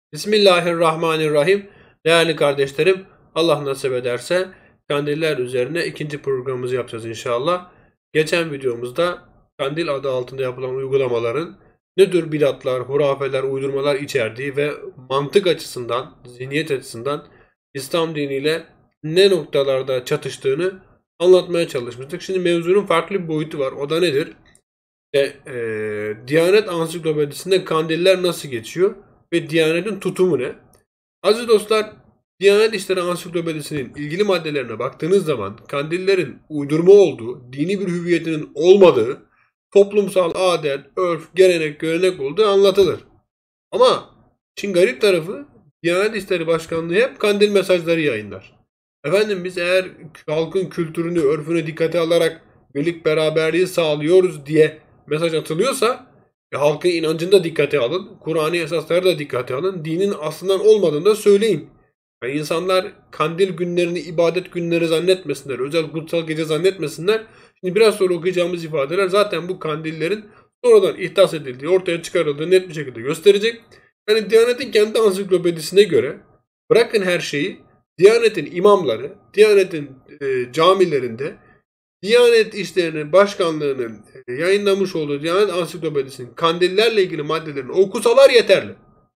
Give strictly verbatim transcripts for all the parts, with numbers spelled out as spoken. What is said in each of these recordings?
Bismillahirrahmanirrahim. Değerli kardeşlerim, Allah nasip ederse kandiller üzerine ikinci programımızı yapacağız inşallah. Geçen videomuzda kandil adı altında yapılan uygulamaların ne tür bidatlar, hurafeler, uydurmalar içerdiği ve mantık açısından, zihniyet açısından İslam diniyle ne noktalarda çatıştığını anlatmaya çalışmıştık. Şimdi mevzunun farklı bir boyutu var. O da nedir? E, e, Diyanet Ansiklopedisi'nde kandiller nasıl geçiyor ve Diyanet'in tutumu ne? Aziz dostlar, Diyanet İşleri Ansiklopedisi'nin ilgili maddelerine baktığınız zaman kandillerin uydurma olduğu, dini bir hüviyetinin olmadığı, toplumsal adet, örf, gelenek, görenek olduğu anlatılır. Ama işin garip tarafı Diyanet İşleri Başkanlığı hep kandil mesajları yayınlar. Efendim biz eğer halkın kültürünü, örfünü dikkate alarak birlik beraberliği sağlıyoruz diye mesaj atılıyorsa e, halkın inancını da dikkate alın, Kur'an'ı esasları da dikkate alın, dinin aslından olmadığını da söyleyin. Yani insanlar kandil günlerini ibadet günleri zannetmesinler, özel kutsal gece zannetmesinler. Şimdi biraz sonra okuyacağımız ifadeler zaten bu kandillerin sonradan ihdas edildiği, ortaya çıkarıldığı net bir şekilde gösterecek. Yani Diyanet'in kendi ansiklopedisine göre bırakın her şeyi, Diyanet'in imamları, Diyanet'in e, camilerinde Diyanet İşleri'nin başkanlığının e, yayınlamış olduğu Diyanet Ansiklopedisi'nin kandillerle ilgili maddelerini okusalar yeterli.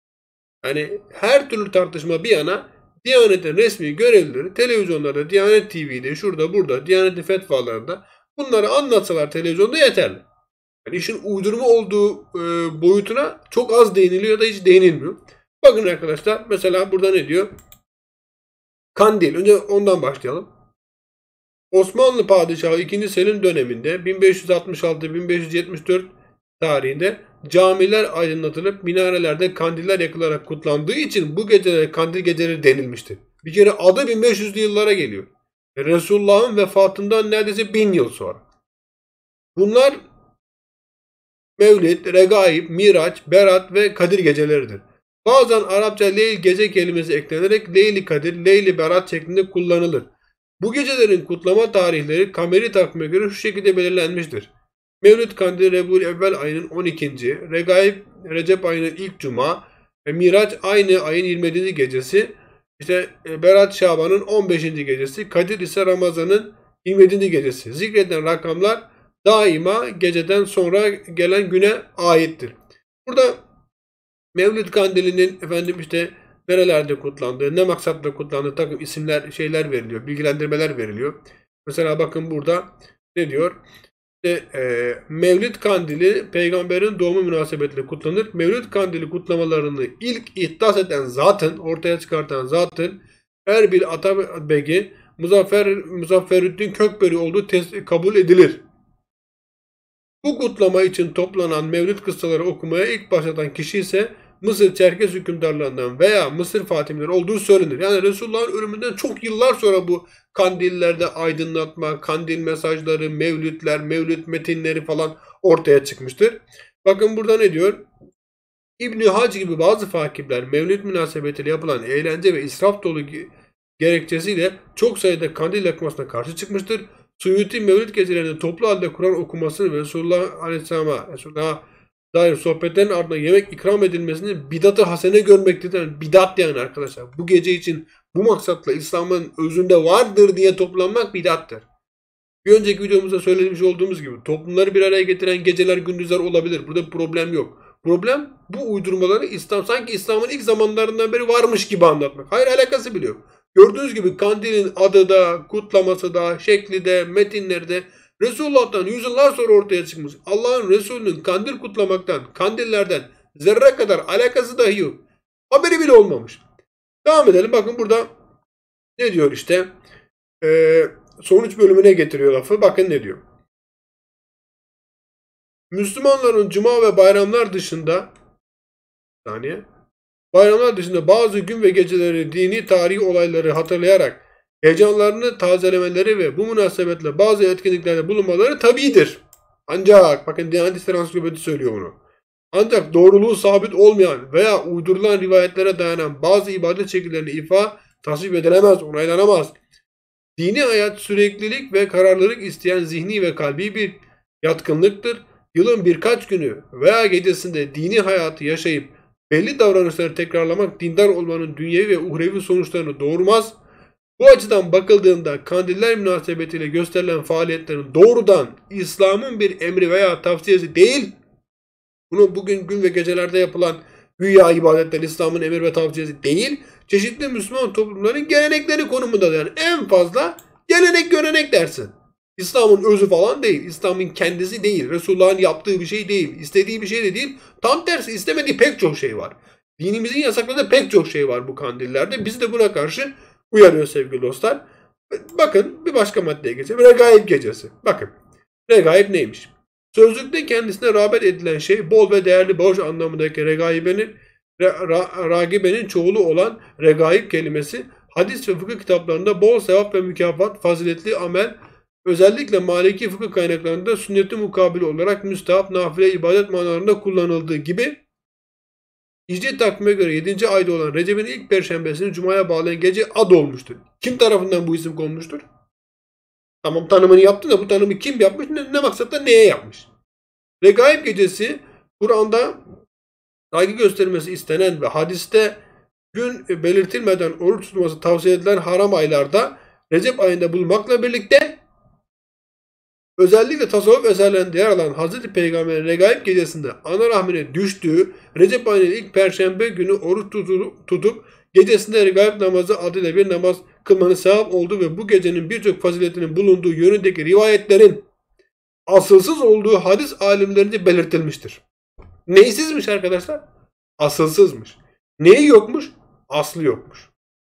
Yani her türlü tartışma bir yana Diyanet'in resmi görevlileri televizyonlarda, Diyanet T V'de, şurada burada, Diyanet'in fetvalarında bunları anlatsalar televizyonda yeterli. Yani işin uydurma olduğu e, boyutuna çok az değiniliyor ya da hiç değinilmiyor. Bakın arkadaşlar mesela burada ne diyor? Kandil. Önce ondan başlayalım. Osmanlı Padişahı ikinci. Selim döneminde bin beş yüz altmış altı bin beş yüz yetmiş dört tarihinde camiler aydınlatılıp minarelerde kandiller yakılarak kutlandığı için bu gecelere kandil geceleri denilmiştir. Bir kere adı bin beş yüzlü yıllara geliyor. Resulullah'ın vefatından neredeyse bin yıl sonra. Bunlar Mevlid, Regaib, Miraç, Berat ve Kadir geceleridir. Bazen Arapça Leyl gece kelimesi eklenerek Leyli Kadir, Leyli Berat şeklinde kullanılır. Bu gecelerin kutlama tarihleri kameri takvime göre şu şekilde belirlenmiştir. Mevlid Kandili Rebul Evvel ayının on ikinci Regaib Recep ayının ilk cuma ve Miraç aynı ayın yirmi yedinci gecesi, işte Berat Şaban'ın on beşinci gecesi, Kadir ise Ramazan'ın yirmi yedinci gecesi. Zikredilen rakamlar daima geceden sonra gelen güne aittir. Burada Mevlid Kandili'nin efendim işte nerelerde kutlandığı, ne maksatla kutlandığı takım isimler, şeyler veriliyor, bilgilendirmeler veriliyor. Mesela bakın burada ne diyor? İşte, e, Mevlid Kandili peygamberin doğumu münasebetiyle kutlanır. Mevlid Kandili kutlamalarını ilk ihdas eden zatın, ortaya çıkartan zatın Erbil Atabegi Muzaffer, Muzafferüddin Kökberi olduğu kabul edilir. Bu kutlama için toplanan Mevlid kıssaları okumaya ilk başlatan kişi ise Mısır Çerkes hükümdarlarından veya Mısır fatihleri olduğu söylenir. Yani Resulullah'ın ölümünden çok yıllar sonra bu kandillerde aydınlatma, kandil mesajları, mevlütler, mevlüt metinleri falan ortaya çıkmıştır. Bakın burada ne diyor? İbn-i Hac gibi bazı fakirler mevlüt münasebetiyle yapılan eğlence ve israf dolu gerekçesiyle çok sayıda kandil yakmasına karşı çıkmıştır. Suyuti Mevlid gecelerinde toplu halde Kur'an okumasını ve Resulullah Aleyhisselam'a Resulullah'a dair sohbetlerin ardından yemek ikram edilmesini bidat-ı hasene görmektedir. Yani bidat yani arkadaşlar. Bu gece için bu maksatla İslam'ın özünde vardır diye toplanmak bidattır. Bir önceki videomuzda söylemiş olduğumuz gibi toplumları bir araya getiren geceler gündüzler olabilir. Burada bir problem yok. Problem bu uydurmaları İslam sanki İslam'ın ilk zamanlarından beri varmış gibi anlatmak. Hayır, alakası bile yok. Gördüğünüz gibi kandilin adı da, kutlaması da, şekli de, metinleri de Resulullah'tan yüzyıllar sonra ortaya çıkmış. Allah'ın Resulü'nün kandil kutlamaktan, kandillerden zerre kadar alakası dahi yok. Haberi bile olmamış. Devam edelim. Bakın burada ne diyor işte. Ee, sonuç bölümüne getiriyor lafı. Bakın ne diyor. Müslümanların cuma ve bayramlar dışında saniye, bayramlar dışında bazı gün ve geceleri dini tarihi olayları hatırlayarak heyecanlarını tazelemeleri ve bu münasebetle bazı etkinliklerde bulunmaları tabidir. Ancak bakın Diyanet İşleri Ansiklopedisi söylüyor bunu. Ancak doğruluğu sabit olmayan veya uydurulan rivayetlere dayanan bazı ibadet şekillerini ifa tasvip edilemez, onaylanamaz. Dini hayat süreklilik ve kararlılık isteyen zihni ve kalbi bir yatkınlıktır. Yılın birkaç günü veya gecesinde dini hayatı yaşayıp Belli davranışları tekrarlamak dindar olmanın dünyevi ve uhrevi sonuçlarını doğurmaz. Bu açıdan bakıldığında kandiller münasebetiyle gösterilen faaliyetlerin doğrudan İslam'ın bir emri veya tavsiyesi değil, bunu bugün gün ve gecelerde yapılan güya ibadetler İslam'ın emir ve tavsiyesi değil, çeşitli Müslüman toplumların gelenekleri konumunda, yani en fazla gelenek görenek dersin. İslam'ın özü falan değil, İslam'ın kendisi değil, Resulullah'ın yaptığı bir şey değil, istediği bir şey de değil, tam tersi istemediği pek çok şey var. Dinimizin yasakladığı pek çok şey var bu kandillerde. Biz de buna karşı uyarıyor sevgili dostlar. Bakın bir başka maddeye geçelim. Regaib gecesi. Bakın. Regaib neymiş? Sözlükte kendisine rağbet edilen şey bol ve değerli borç anlamındaki regaibenin ra, ra, ragibenin çoğulu olan regaib kelimesi hadis ve fıkıh kitaplarında bol sevap ve mükafat, faziletli amel, özellikle Maliki fıkıh kaynaklarında sünnet-i mukabili olarak müstehap, nafile, ibadet manalarında kullanıldığı gibi Hicri takvime göre yedinci ayda olan Recep'in ilk perşembesini Cuma'ya bağlayan gece ad olmuştur. Kim tarafından bu isim konmuştur? Tamam, tanımını yaptı da bu tanımı kim yapmış, ne, ne maksatla neye yapmış? Regaib gecesi Kur'an'da saygı gösterilmesi istenen ve hadiste gün belirtilmeden oruç tutulması tavsiye edilen haram aylarda Recep ayında bulunmakla birlikte özellikle tasavvuf eserlerinde yer alan Hazreti Peygamber'in Regaib gecesinde ana rahmine düştüğü Recep ayının ilk perşembe günü oruç tutup gecesinde Regaib namazı adıyla bir namaz kılmanın sevap olduğu ve bu gecenin birçok faziletinin bulunduğu yönündeki rivayetlerin asılsız olduğu hadis alimlerince belirtilmiştir. Neysizmiş arkadaşlar? Asılsızmış. Neyi yokmuş? Aslı yokmuş.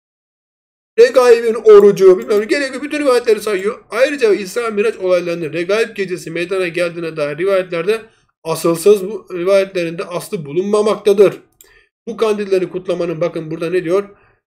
Regaib'in orucu, bilmem gerekli bütün rivayetleri sayıyor. Ayrıca İsra Miraç olaylarının Regaib gecesi meydana geldiğine dair rivayetlerde asılsız bu rivayetlerinde aslı bulunmamaktadır. Bu kandilleri kutlamanın, bakın burada ne diyor?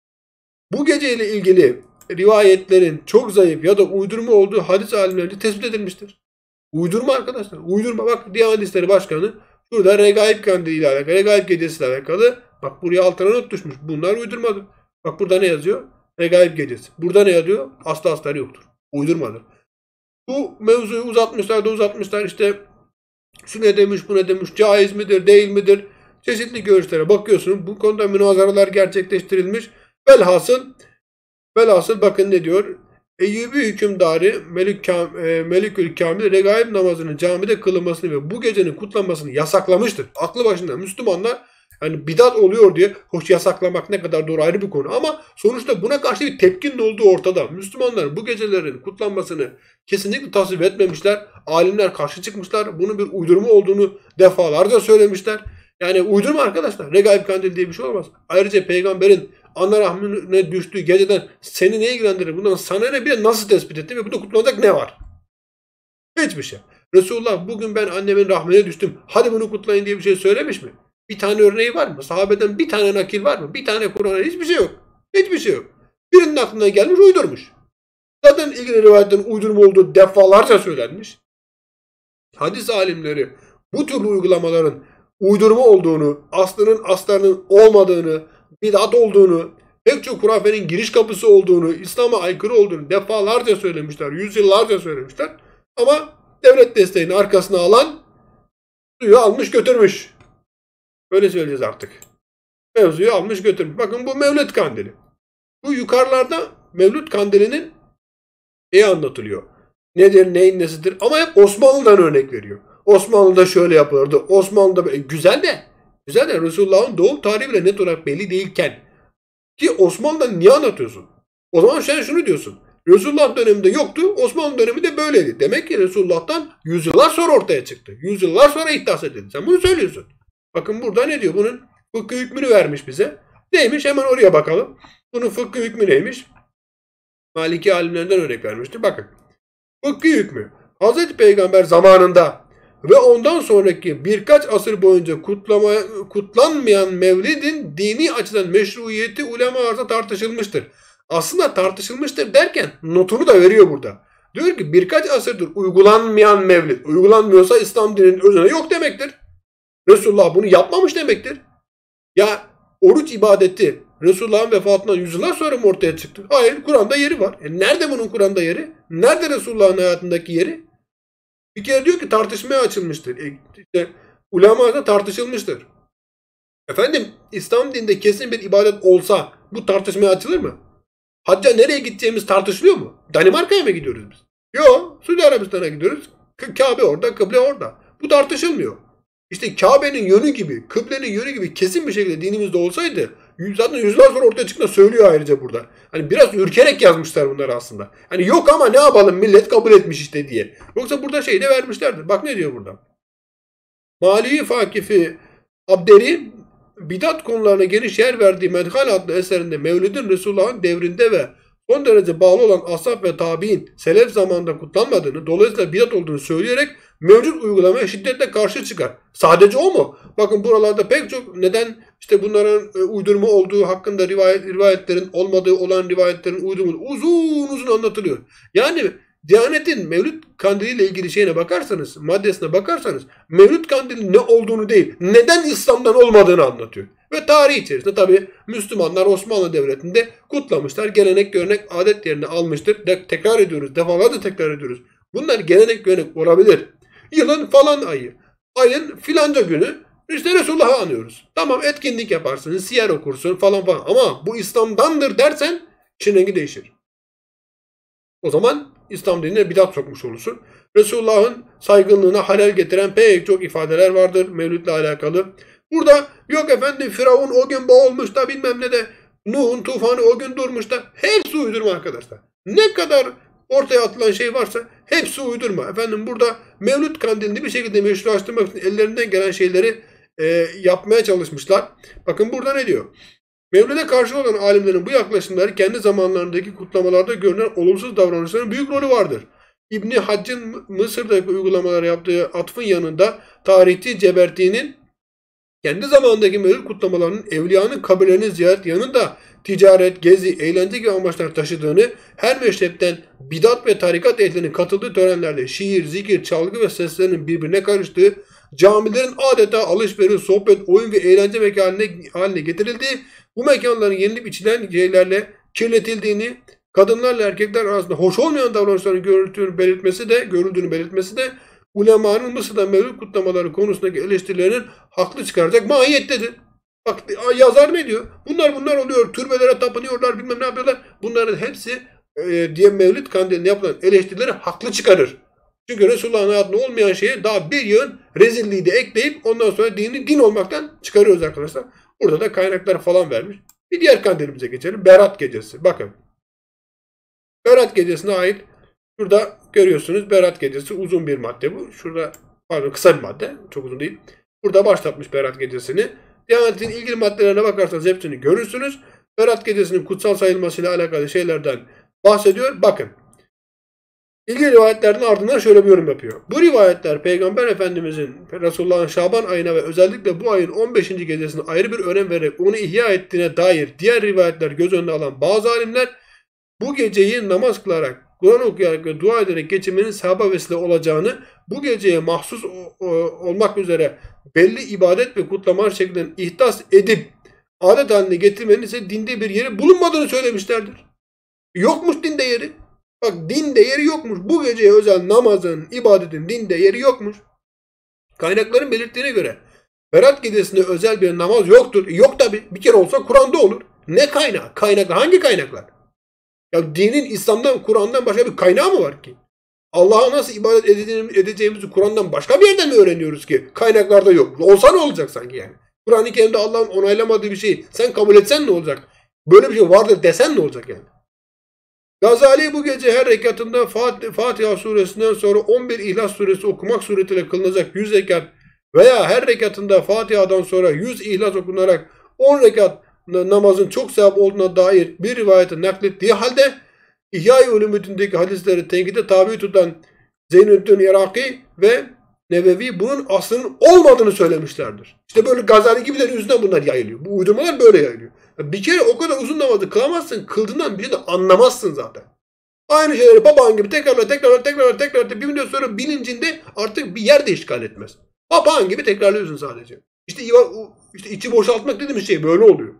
Bu geceyle ilgili rivayetlerin çok zayıf ya da uydurma olduğu hadis alimlerince tespit edilmiştir. Uydurma arkadaşlar. Uydurma. Bak Diyanet İşleri Başkanı şurada Regaib kandili ile alakalı, Regaib gecesi ile alakalı. Bak buraya altına not düşmüş. Bunlar uydurmadır. Bak burada ne yazıyor? Regaib gecesi. Burada ne yazıyor? Aslı astarı yoktur. Uydurmadır. Bu mevzuyu uzatmışlar da uzatmışlar. İşte şu ne demiş, bu ne demiş, caiz midir, değil midir? Çeşitli görüşlere bakıyorsun. Bu konuda münazaralar gerçekleştirilmiş. Velhasıl, velhasıl bakın ne diyor? Eyyubi hükümdarı Melik Kam, e, Melikül Kamil Regaib namazının camide kılınmasını ve bu gecenin kutlanmasını yasaklamıştır. Aklı başında Müslümanlar yani bidat oluyor diye, hoş yasaklamak ne kadar doğru ayrı bir konu ama sonuçta buna karşı bir tepkinin olduğu ortada. Müslümanlar bu gecelerin kutlanmasını kesinlikle tasvip etmemişler. Alimler karşı çıkmışlar. Bunun bir uydurma olduğunu defalarca söylemişler. Yani uydurma arkadaşlar. Regaib kandili diye bir şey olmaz. Ayrıca peygamberin ana rahmine düştüğü geceden seni ne ilgilendirir? Bundan sana ne, bir nasıl tespit ettin ve burada kutlanacak ne var? Hiçbir şey. Resulullah bugün ben annemin rahmine düştüm, hadi bunu kutlayın diye bir şey söylemiş mi? Bir tane örneği var mı? Sahabeden bir tane nakil var mı? Bir tane Kur'an'a, hiçbir şey yok. Hiçbir şey yok. Birinin aklına gelmiş, uydurmuş. Zaten ilgili rivayetten uydurma olduğu defalarca söylenmiş. Hadis alimleri bu türlü uygulamaların uydurma olduğunu, aslının aslarının olmadığını, bidat olduğunu, pek çok hurafenin giriş kapısı olduğunu, İslam'a aykırı olduğunu defalarca söylemişler, yüzyıllarca söylemişler. Ama devlet desteğini arkasına alan suyu almış götürmüş. Böyle söyleyeceğiz artık. Mevzuyu almış götürmüş. Bakın bu Mevlüt Kandili. Bu yukarılarda Mevlüt Kandili'nin neyi anlatılıyor? Nedir, neyin nesidir? Ama hep Osmanlı'dan örnek veriyor. Osmanlı'da şöyle yapılırdı. Osmanlı'da e, güzel de güzel de Resulullah'ın doğum tarihi bile net olarak belli değilken ki Osmanlı'dan niye anlatıyorsun? O zaman sen şunu diyorsun. Resulullah döneminde yoktu. Osmanlı döneminde böyleydi. Demek ki Resulullah'tan yüzyıllar sonra ortaya çıktı. Yüzyıllar sonra iddia edildi. Sen bunu söylüyorsun. Bakın burada ne diyor? Bunun fıkhı hükmünü vermiş bize. Neymiş? Hemen oraya bakalım. Bunun fıkhı hükmü neymiş? Maliki alimlerinden örnek vermişti. Bakın. Fıkhı hükmü. Hazreti Peygamber zamanında ve ondan sonraki birkaç asır boyunca kutlama, kutlanmayan mevlidin dini açıdan meşruiyeti ulema arasında tartışılmıştır. Aslında tartışılmıştır derken notunu da veriyor burada. Diyor ki birkaç asırdır uygulanmayan mevlid. Uygulanmıyorsa İslam dininin özüne yok demektir. Resulullah bunu yapmamış demektir. Ya oruç ibadeti Resulullah'ın vefatından yüzyıllar sonra mı ortaya çıktı? Hayır, Kur'an'da yeri var. E nerede bunun Kur'an'da yeri? Nerede Resulullah'ın hayatındaki yeri? Bir kere diyor ki tartışmaya açılmıştır. E işte, ulema da tartışılmıştır. Efendim İslam dininde kesin bir ibadet olsa bu tartışmaya açılır mı? Hacca nereye gideceğimiz tartışılıyor mu? Danimarka'ya mı gidiyoruz biz? Yok. Suudi Arabistan'a gidiyoruz. Kabe orada, kıble orada. Bu tartışılmıyor. İşte Kabe'nin yönü gibi, kıblenin yönü gibi kesin bir şekilde dinimizde olsaydı zaten yüzler sonra ortaya çıktığında söylüyor ayrıca burada. Hani biraz ürkerek yazmışlar bunları aslında. Hani yok ama ne yapalım millet kabul etmiş işte diye. Yoksa burada şey de vermişlerdir. Bak ne diyor burada. Mali Fakifi Abderi bidat konularına geniş yer verdiği Medhal adlı eserinde Mevlid'in Resulullah'ın devrinde ve son derece bağlı olan ashab ve tabi'in selef zamanında kutlanmadığını, dolayısıyla bidat olduğunu söyleyerek mevcut uygulamaya şiddetle karşı çıkar. Sadece o mu? Bakın buralarda pek çok neden işte bunların uydurma olduğu hakkında rivayet, rivayetlerin olmadığı olan rivayetlerin uydurma uzun uzun anlatılıyor. Yani Diyanet'in Mevlüt Kandili ile ilgili şeyine bakarsanız, maddesine bakarsanız Mevlüt Kandili ne olduğunu değil, neden İslam'dan olmadığını anlatıyor. Ve tarih içerisinde tabi Müslümanlar Osmanlı Devleti'nde kutlamışlar. Gelenek, görenek, adet yerini almıştır. De, tekrar ediyoruz, defalarca tekrar ediyoruz. Bunlar gelenek, görenek olabilir. Yılın falan ayı, ayın filanca günü işte Resulullah'ı anıyoruz. Tamam etkinlik yaparsın, siyer okursun falan falan ama bu İslam'dandır dersen işin rengi değişir. O zaman İslam dinine bidat sokmuş olursun. Resulullah'ın saygınlığına halel getiren pek çok ifadeler vardır Mevlüt'le alakalı. Burada yok efendim Firavun o gün boğulmuş da bilmem ne de Nuh'un tufanı o gün durmuş da hepsi uydurma arkadaşlar. Ne kadar ortaya atılan şey varsa hepsi uydurma. Efendim burada Mevlüt Kandilini bir şekilde meşrulaştırmak için ellerinden gelen şeyleri e, yapmaya çalışmışlar. Bakın burada ne diyor? Mevlid'e karşı olan alimlerin bu yaklaşımları kendi zamanlarındaki kutlamalarda görünen olumsuz davranışların büyük rolü vardır. İbni Hacc'ın Mısır'daki uygulamaları yaptığı atfın yanında tarihçi Ceberti'nin kendi zamanındaki mevlid kutlamalarının evliyanın kabirlerini ziyaret yanında ticaret, gezi, eğlence gibi amaçlar taşıdığını, her meşrepten bidat ve tarikat ehlinin katıldığı törenlerde şiir, zikir, çalgı ve seslerinin birbirine karıştığı, camilerin adeta alışveriş, sohbet, oyun ve eğlence mekanı haline getirildiği, bu mekanların yenilip içilen şeylerle kirletildiğini, kadınlarla erkekler arasında hoş olmayan davranışların görüldüğünü belirtmesi de, görüldüğünü belirtmesi de ulemanın Mısır'da mevlid kutlamaları konusundaki eleştirilerinin haklı çıkaracak mahiyettedir. Bak yazar ne diyor? Bunlar bunlar oluyor. Türbelere tapınıyorlar, bilmem ne yapıyorlar. Bunların hepsi e, diye Mevlid Kandili'ne yapılan eleştirileri haklı çıkarır. Çünkü Resulullah'ın hayatında olmayan şeye daha bir yığın rezilliği de ekleyip ondan sonra dini din olmaktan çıkarıyoruz arkadaşlar. Burada da kaynaklar falan vermiş. Bir diğer kandilimize geçelim. Berat Gecesi. Bakın. Berat Gecesi'ne ait burada görüyorsunuz. Berat Gecesi uzun bir madde bu. Şurada pardon kısa bir madde. Çok uzun değil. Burada başlatmış Berat Gecesi'ni. Diyanet'in ilgili maddelerine bakarsanız hepsini görürsünüz. Berat Gecesi'nin kutsal sayılmasıyla alakalı şeylerden bahsediyor. Bakın. İlgili rivayetlerden ardından şöyle bir yorum yapıyor. Bu rivayetler Peygamber Efendimizin Resulullah'ın Şaban ayına ve özellikle bu ayın on beşinci gecesine ayrı bir önem vererek onu ihya ettiğine dair diğer rivayetler göz önüne alan bazı alimler bu geceyi namaz kılarak, Kur'an okuyarak ve dua ederek geçirmenin sevaba vesile olacağını, bu geceye mahsus olmak üzere belli ibadet ve kutlamalar şeklinde ihdas edip adet haline getirmenin ise dinde bir yeri bulunmadığını söylemişlerdir. Yokmuş dinde yeri. Bak dinde yeri yokmuş. Bu geceye özel namazın, ibadetin dinde yeri yokmuş. Kaynakların belirttiğine göre Berat Gecesi'nde özel bir namaz yoktur. Yok tabi. Bir kere olsa Kur'an'da olur. Ne kaynağı? Kaynaklar. Hangi kaynaklar? Ya dinin İslam'dan, Kur'an'dan başka bir kaynağı mı var ki? Allah'a nasıl ibadet edeceğimizi Kur'an'dan başka bir yerden mi öğreniyoruz ki? Kaynaklarda yok. Olsa ne olacak sanki yani? Kur'an-ı Kerim'de Allah'ın onaylamadığı bir şeyi sen kabul etsen ne olacak? Böyle bir şey vardır desen ne olacak yani? Gazali bu gece her rekatında Fatiha suresinden sonra on bir İhlas suresi okumak suretiyle kılınacak yüz rekat veya her rekatında Fatiha'dan sonra yüz İhlas okunarak on rekat namazın çok sevap olduğuna dair bir rivayeti naklettiği halde İhya-i Ulumuddin'deki hadisleri tenkide tabi tutan Zeynüddin Iraki ve Nevevi bunun aslının olmadığını söylemişlerdir. İşte böyle Gazali gibilerin yüzünden bunlar yayılıyor. Bu uydurmalar böyle yayılıyor. Bir kere o kadar uzun namazı kılamazsın, kıldığından bir şey de anlamazsın zaten. Aynı şeyleri papağan gibi tekrarla tekrarla tekrarla tekrarla bir müddet sonra bilincinde artık bir yer de işgal etmez. Papağan gibi tekrarlıyorsun sadece. İşte, işte içi boşaltmak dediğimiz şey böyle oluyor.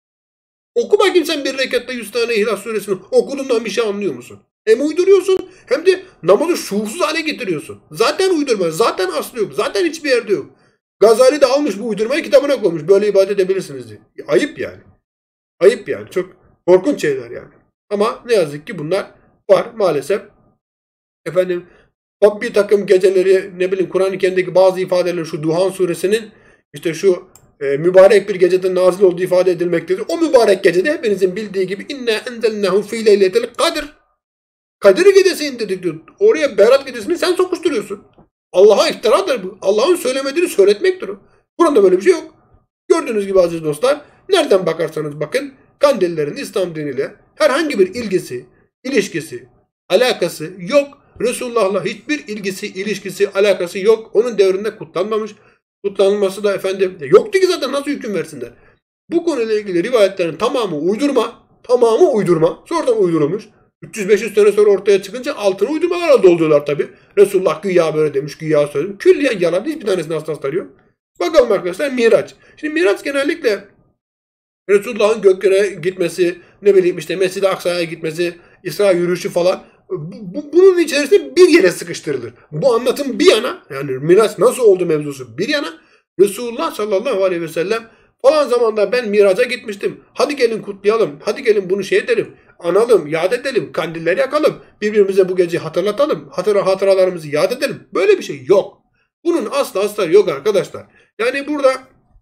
Oku bakayım sen bir rekatta yüz tane İhlas suresini okuduğundan bir şey anlıyor musun? Hem uyduruyorsun hem de namazı şuursuz hale getiriyorsun. Zaten uydurma, zaten aslı yok, zaten hiçbir yerde yok. Gazali de almış bu uydurmayı kitabına koymuş. Böyle ibadet edebilirsiniz diye. Ayıp yani. Ayıp yani. Çok korkunç şeyler yani. Ama ne yazık ki bunlar var maalesef. Efendim bir takım geceleri ne bileyim Kur'an-ı Kerim'deki bazı ifadeler şu Duhan suresinin işte şu e, mübarek bir gecede nazil olduğu ifade edilmektedir. O mübarek gecede hepinizin bildiği gibi inne enzelnehu fi leyletil kadir. Kadir gecesi indirdik diyor. Oraya Berat gecesini sen sokuşturuyorsun. Allah'a iftiradır bu. Allah'ın söylemediğini söyletmektir o. Kur'an'da böyle bir şey yok. Gördüğünüz gibi aziz dostlar, nereden bakarsanız bakın Kandillerin İslam diniyle herhangi bir ilgisi, ilişkisi, alakası yok. Resulullah'la hiçbir ilgisi, ilişkisi, alakası yok. Onun devrinde kutlanmamış. Kutlanılması da efendim yoktu ki zaten nasıl hüküm versinler. Bu konuyla ilgili rivayetlerin tamamı uydurma. Tamamı uydurma. Sonradan uydurulmuş. üç yüz beş yüz sene sonra ortaya çıkınca altına uydurmalarla dolduruyorlar tabi. Resulullah güya böyle demiş, güya söylemiş. Külliyen yalan. Hiçbir tanesinin hastasları yok. Bakalım arkadaşlar Miraç. Şimdi Miraç genellikle Resulullah'ın göklere gitmesi, ne bileyim işte Mescid-i Aksa'ya gitmesi, İsra yürüyüşü falan. Bu, bu, bunun içerisinde bir yere sıkıştırılır. Bu anlatım bir yana, yani Miraç nasıl oldu mevzusu bir yana, Resulullah sallallahu aleyhi ve sellem falan zamanda ben Miraç'a gitmiştim. Hadi gelin kutlayalım, hadi gelin bunu şey edelim, analım, yad edelim, kandilleri yakalım, birbirimize bu gece hatırlatalım, hatıra hatıralarımızı yad edelim. Böyle bir şey yok. Bunun asla asla yok arkadaşlar. Yani burada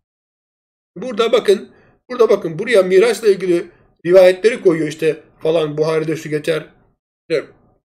burada bakın, burada bakın buraya Miraç'la ilgili rivayetleri koyuyor işte falan Buhari'de şu geçer. Evet.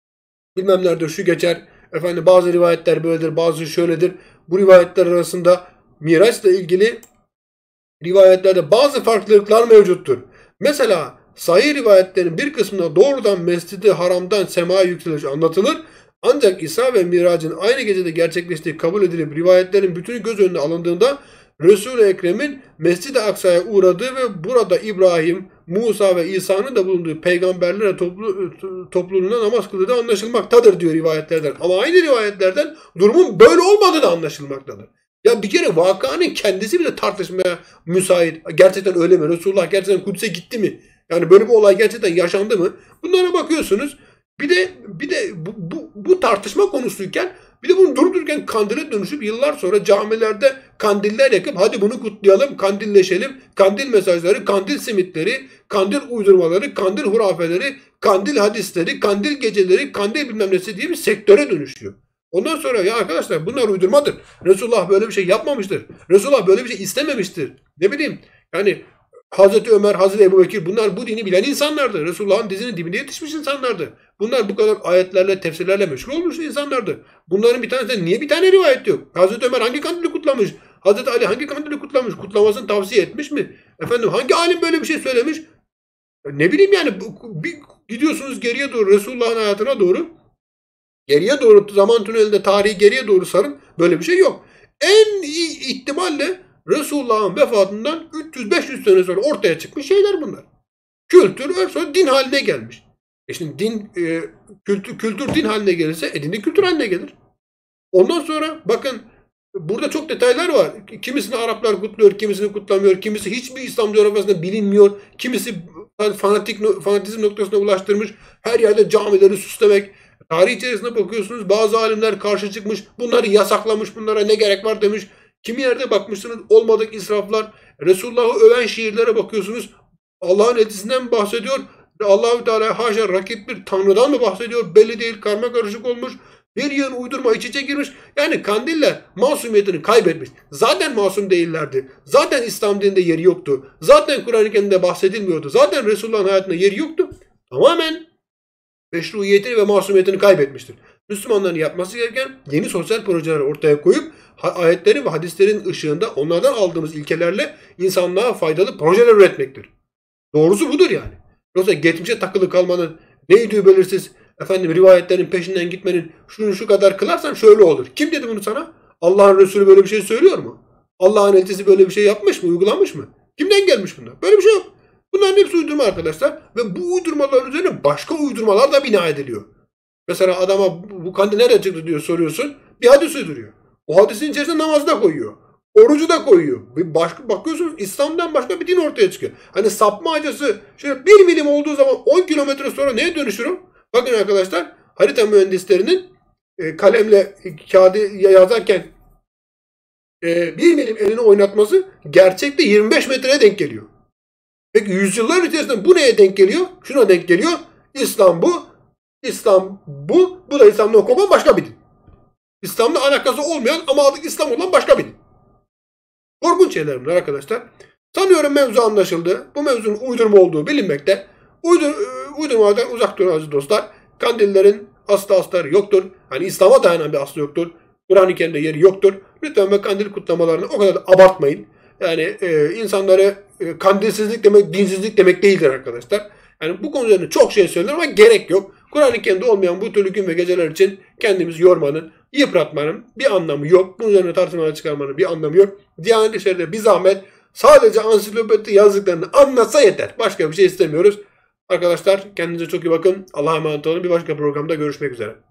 Bilmem nerede şu geçer. Efendim bazı rivayetler böyledir, bazı şöyledir. Bu rivayetler arasında Miraç'la ilgili rivayetlerde bazı farklılıklar mevcuttur. Mesela sahih rivayetlerin bir kısmında doğrudan Mescid-i Haram'dan semaya yükseliş anlatılır. Ancak İsra ve Mirac'ın aynı gecede gerçekleştiği kabul edilip rivayetlerin bütünü göz önüne alındığında Resul-i Ekrem'in Mescid-i Aksa'ya uğradığı ve burada İbrahim, Musa ve İsa'nın da bulunduğu peygamberlere toplu, topluluğuna namaz kıldığı anlaşılmaktadır diyor rivayetlerden. Ama aynı rivayetlerden durumun böyle olmadığı da anlaşılmaktadır. Ya bir kere vakanın kendisi bile tartışmaya müsait. Gerçekten öyle mi? Resulullah gerçekten Kudüs'e gitti mi? Yani böyle bir olay gerçekten yaşandı mı? Bunlara bakıyorsunuz. Bir de bir de bu, bu, bu tartışma konusuyken bir de bunu durdururken kandile dönüşüp yıllar sonra camilerde kandiller yakıp hadi bunu kutlayalım, kandilleşelim, kandil mesajları, kandil simitleri, kandil uydurmaları, kandil hurafeleri, kandil hadisleri, kandil geceleri, kandil bilmem nesi diye bir sektöre dönüşüyor. Ondan sonra ya arkadaşlar bunlar uydurmadır. Resulullah böyle bir şey yapmamıştır. Resulullah böyle bir şey istememiştir. Ne bileyim yani Hazreti Ömer, Hazreti Ebubekir bunlar bu dini bilen insanlardı. Resulullah'ın dizinin dibine yetişmiş insanlardı. Bunlar bu kadar ayetlerle, tefsirlerle meşgul olmuş insanlardı. Bunların bir tanesi niye bir tane rivayet yok? Hazreti Ömer hangi kandili kutlamış? Hazreti Ali hangi kandili kutlamış? Kutlamasını tavsiye etmiş mi? Efendim hangi alim böyle bir şey söylemiş? Ne bileyim yani bir gidiyorsunuz geriye doğru Resulullah'ın hayatına doğru. Geriye doğru zaman tünelinde tarihi geriye doğru sarın. Böyle bir şey yok. En iyi ihtimalle Resulullah'ın vefatından üç yüz beş yüz sene sonra ortaya çıkmış şeyler bunlar. Kültür sonra din haline gelmiş. E şimdi din e, kültür, kültür din haline gelirse e, din de kültür haline gelir. Ondan sonra bakın burada çok detaylar var. Kimisini Araplar kutluyor, kimisini kutlamıyor, kimisi hiçbir İslam coğrafyasında bilinmiyor, kimisi fanatik fanatizm noktasına ulaştırmış. Her yerde camileri süslemek. Tarih içerisinde bakıyorsunuz bazı alimler karşı çıkmış, bunları yasaklamış, bunlara ne gerek var demiş. Kimi yerde bakmışsınız olmadık israflar. Resulullah'ı öven şiirlere bakıyorsunuz. Allah'ın elçisinden bahsediyor. Allah-u Teala haşa rakip bir tanrıdan mı bahsediyor? Belli değil, karma karışık olmuş. Bir yığın uydurma iç içe girmiş. Yani kandiller masumiyetini kaybetmiş. Zaten masum değillerdi. Zaten İslam dininde yeri yoktu. Zaten Kur'an-ı Kerim'de bahsedilmiyordu. Zaten Resulullah'ın hayatında yeri yoktu. Tamamen meşruiyetini ve masumiyetini kaybetmiştir. Müslümanların yapması gereken yeni sosyal projeler ortaya koyup ayetlerin ve hadislerin ışığında onlardan aldığımız ilkelerle insanlığa faydalı projeler üretmektir. Doğrusu budur yani. Yoksa geçmişe takılı kalmanın neydi belirsiz efendim rivayetlerin peşinden gitmenin şunu şu kadar kılarsan şöyle olur. Kim dedi bunu sana? Allah'ın Resulü böyle bir şey söylüyor mu? Allah'ın elçisi böyle bir şey yapmış mı? Uygulamış mı? Kimden gelmiş bunlar? Böyle bir şey yok. Bunların hepsi uydurma arkadaşlar. Ve bu uydurmalar üzerine başka uydurmalar da bina ediliyor. Mesela adama bu kandil nerede çıktı diyor soruyorsun. Bir hadis uyduruyor. O hadisin içerisine namazı da koyuyor. Orucu da koyuyor. Bir başka, bakıyorsunuz İslam'dan başka bir din ortaya çıkıyor. Hani sapma acısı şöyle bir milim olduğu zaman on kilometre sonra neye dönüşürüm? Bakın arkadaşlar harita mühendislerinin e, kalemle kağıdı yazarken e, bir milim elini oynatması gerçekte yirmi beş metreye denk geliyor. Peki yüzyıllar içerisinde bu neye denk geliyor? Şuna denk geliyor. İslam bu. İslam bu. Bu da İslam'la okuman başka bir din. İslam'la alakası olmayan ama adı İslam olan başka bir din. Korkunç şeyler bunlar arkadaşlar. Sanıyorum mevzu anlaşıldı. Bu mevzunun uydurma olduğu bilinmekte. Uydur, uydurmadan uzak durun aziz dostlar. Kandillerin aslı astarı yoktur. Hani İslam'a dayanan bir aslı yoktur. Kur'an-ı Kerim'de yeri yoktur. Lütfen ve kandil kutlamalarını o kadar da abartmayın. Yani e, insanları e, kandilsizlik demek, dinsizlik demek değildir arkadaşlar. Yani bu konu üzerinde çok şey söylenir ama gerek yok. Kur'an-ı Kerim'de olmayan bu türlü gün ve geceler için kendimizi yormanın, yıpratmanın bir anlamı yok. Bunun üzerine tartışmalar çıkarmanın bir anlamı yok. Diyanet İşleri'de bir zahmet sadece ansiklopedi yazdıklarını anlatsa yeter. Başka bir şey istemiyoruz. Arkadaşlar kendinize çok iyi bakın. Allah'a emanet olun. Bir başka programda görüşmek üzere.